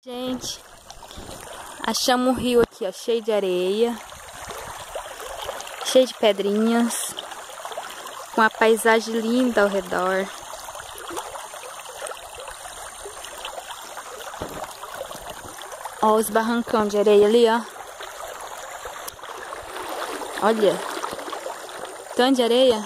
Gente, achamos um rio aqui, ó, cheio de areia, cheio de pedrinhas, com uma paisagem linda ao redor. Ó os barrancão de areia ali, ó. Olha, tanto de areia.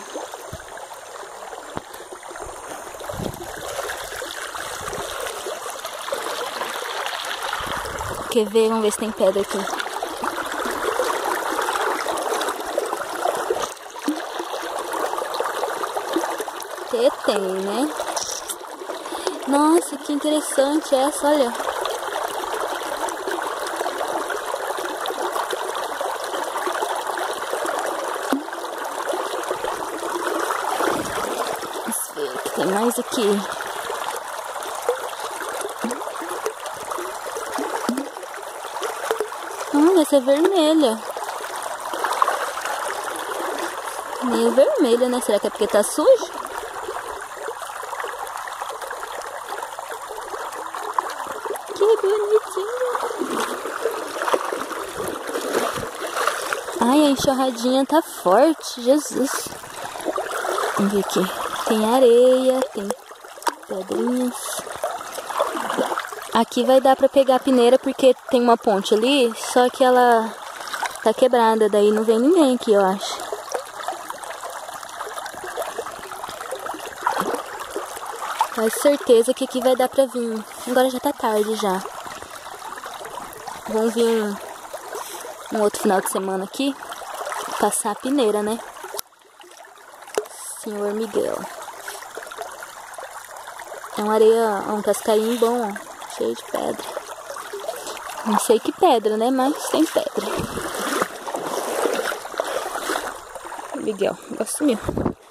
Quer ver? Vamos ver se tem pedra aqui. Tem, né? Nossa, que interessante essa, olha. Vamos ver o que tem mais aqui. Essa é vermelha. Meio vermelha, né? Será que é porque tá sujo? Que bonitinho. Ai, a enxurradinha tá forte. Jesus. Vamos ver aqui. Tem areia, tem pedrinhas. Aqui vai dar pra pegar a peneira porque tem uma ponte ali, só que ela tá quebrada, daí não vem ninguém aqui, eu acho. Mas certeza que aqui vai dar pra vir. Agora já tá tarde já. Vamos vir um outro final de semana aqui, passar a peneira, né? Senhor Miguel. É uma areia, um cascainho bom, ó. Cheio de pedra. Não sei que pedra, né? Mas tem pedra. Miguel, gosto meu.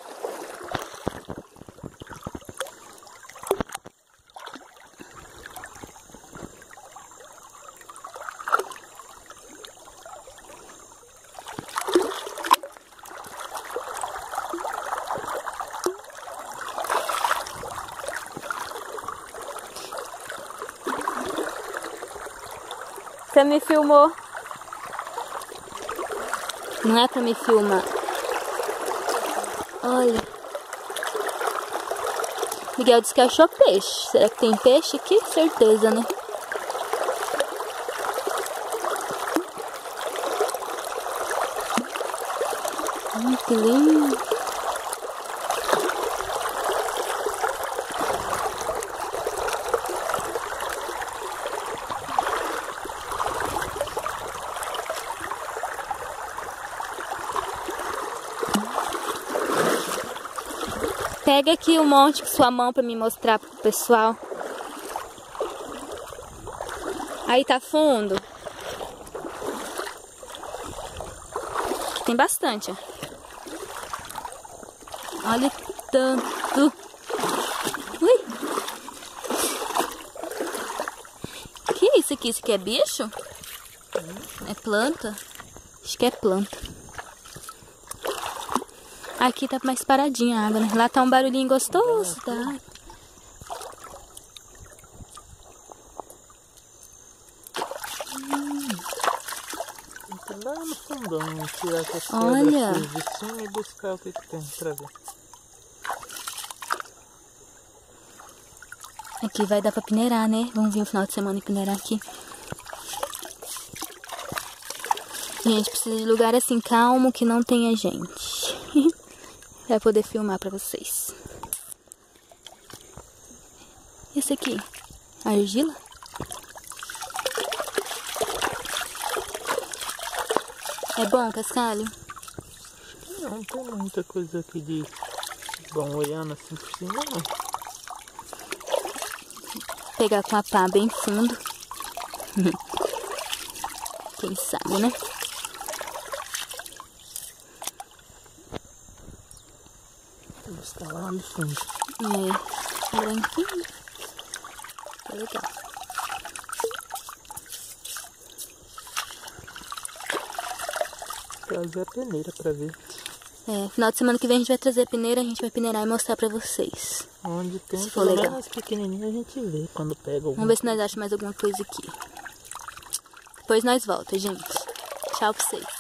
Você me filmou? Não é pra me filmar. Olha. Miguel disse que achou peixe. Será que tem peixe aqui? Certeza, né? Que lindo. Pega aqui um monte com sua mão pra me mostrar pro pessoal. Aí tá fundo. Tem bastante, ó. Olha tanto. Ui. Que é isso aqui? Isso aqui é bicho? É planta? Acho que é planta. Aqui tá mais paradinha a água, né? Lá tá um barulhinho gostoso, tá? Lá no fundão, tirar essas olha pedras de cima e buscar o que tem pra ver. Aqui vai dar pra peneirar, né? Vamos vir no final de semana e peneirar aqui. Gente, precisa de lugar assim calmo que não tenha gente. Pra poder filmar pra vocês. Esse aqui, argila. É bom, cascalho? Não tem muita coisa aqui de bom olhando assim por cima, não. Pegar com a pá bem fundo. Quem sabe, né? Está lá no fundo. É, branquinho. Tá legal. Trazer a peneira pra ver. É, final de semana que vem a gente vai trazer a peneira, a gente vai peneirar e mostrar pra vocês. Onde tem, se for pelo legal. menos pequenininho a gente vê quando pega alguma. Vamos ver se nós achamos mais alguma coisa aqui. Depois nós volta, gente. Tchau pra vocês.